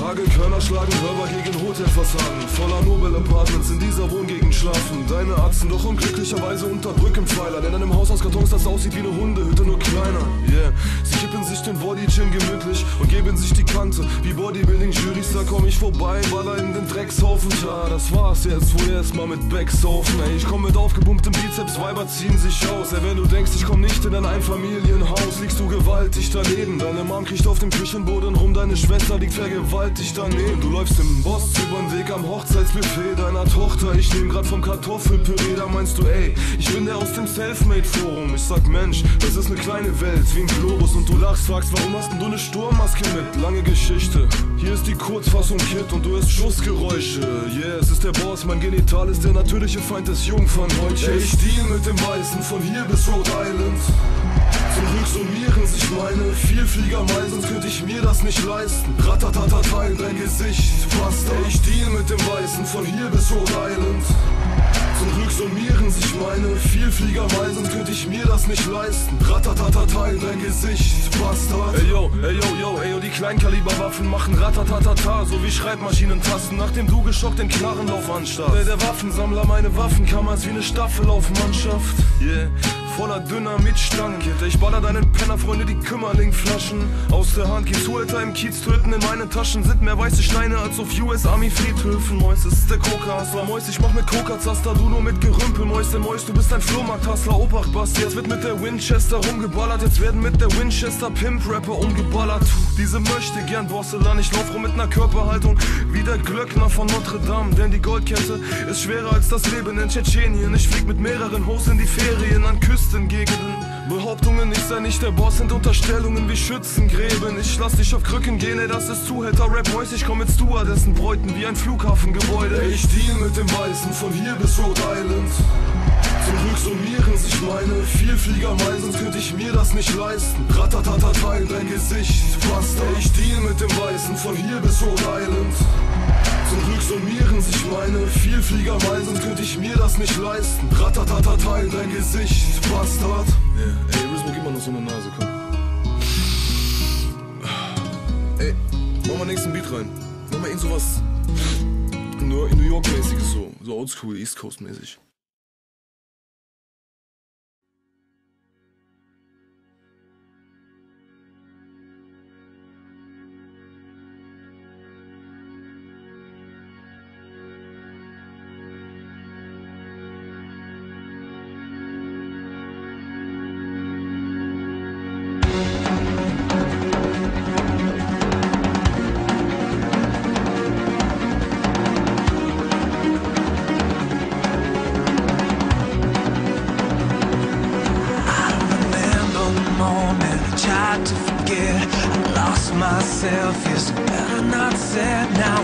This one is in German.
Hagelkörner schlagen Körper gegen Hotelfassaden. Voller Nobel-Apartments in dieser Wohngegend schlafen deine Atzen doch unglücklicherweise unter Brückenpfeilern. In einem Haus aus Kartons, das aussieht wie eine Hundehütte, nur kleiner. Yeah, sie kippen sich den Bodychin gemütlich und geben sich die Kante. Wie Bodybuilding-Juries, da komm ich vorbei, baller in den Dreckshaufen. Ja, das war's jetzt, wo erstmal mit Backsaufen. Ey, ich komm mit aufgepumptem Bizeps, Weiber ziehen sich aus. Ey, wenn du denkst, ich komm nicht in ein Einfamilienhaus, liegst du gewaltig daneben. Deine Mom kriecht auf dem Küchenboden rum, deine Schwester liegt vergewaltigt daneben. Du läufst im Boss übern Weg am Hochzeitsbuffet deiner Tochter. Ich nehm grad vom Kartoffelpüree, da meinst du, ey, ich bin der aus dem Selfmade-Forum. Ich sag, Mensch, das ist ne kleine Welt, wie ein Globus. Und du lachst, fragst, warum hast denn du ne Sturmmaske mit? Lange Geschichte, hier ist die Kurzfassung, Kid, und du hörst Schussgeräusche. Yeah, es ist der Boss, mein Genital ist der natürliche Feind des Jungfernhäutchens. Ey, ich deal mit dem Weißen von hier bis Rhode Island. Zum Glück summieren sich meine Vielflieger mein, sonst könnte ich mir das nicht leisten. Ratatatata in dein Gesicht, passt. Ey, ich deal mit dem Weißen von hier bis Rhode Island. Zum Glück summieren sich meine Vielflieger mein, sonst könnte ich mir das nicht leisten. Ratatatata in dein Gesicht, Bastard. Ey yo, ey yo, yo, ey yo, die Kleinkaliberwaffen machen Ratatatata, so wie Schreibmaschinentasten, nachdem du geschockt den Knarrenlauf anstarrst. Der Waffensammler, meine Waffenkammer ist wie eine Staffelaufmannschaft. Yeah, voller Dynamitstangen, Kid. Ich baller deinen Pennerfreunde die Kümmerlingflaschen aus der Hand. Geh Zuhälter im Kiez töten, in meinen Taschen sind mehr weiße Steine als auf US Army Friedhöfen. Mäus, es ist der Coca-Hustler. Mäus, ich mach mit Coca-Zaster, du nur mit Gerümpel. Mäuse, Mäus, du bist ein Flohmarkt-Hustler. Obacht, Basti, jetzt wird mit der Winchester rumgeballert. Jetzt werden mit der Winchester Pimp-Rapper umgeballert. Diese möchte gern Bosselan. Ich lauf rum mit ner Körperhaltung wie der Glöckner von Notre Dame. Denn die Goldkette ist schwerer als das Leben in Tschetschenien. Ich flieg mit mehreren Hosts in die Ferien an Küstengegenden. Behauptungen, ich sei nicht der Boss, sind Unterstellungen wie Schützengräben. Ich lass dich auf Krücken gehen, ey, das ist Zuhälter-Rap. Mäus, ich komm mit Stewardessen Bräuten wie ein Flughafengebäude. Ey, ich deal mit dem Weißen von hier bis Rhode Island. Zum Glück summieren sich meine Vielflieger mein, sonst könnte ich mir das nicht leisten. Ratatatata in dein Gesicht, passt. Ey, ich deal mit dem Weißen von hier bis Rhode Island. Zum Glück summieren sich meine Vielflieger mein, sonst könnte ich mir das nicht leisten. Ratatatata in dein Gesicht, Bastard. Yeah, ey, Rizmo, gib mal noch so eine Nase, komm. Ey, mach mal nächsten Beat rein. Mach mal irgend sowas nur in New York-mäßiges, so oldschool, East Coast-mäßig. Myself is better not said now.